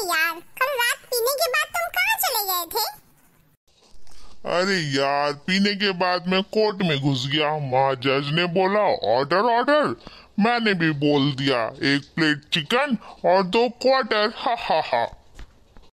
यार, कल रात पीने के बाद तुम कहाँ चले गए थे? अरे यार, पीने के बाद मैं कोर्ट में घुस गया। वहाँ जज ने बोला ऑर्डर ऑर्डर। मैंने भी बोल दिया 1 प्लेट चिकन और 2 क्वार्टर। हा हा हा।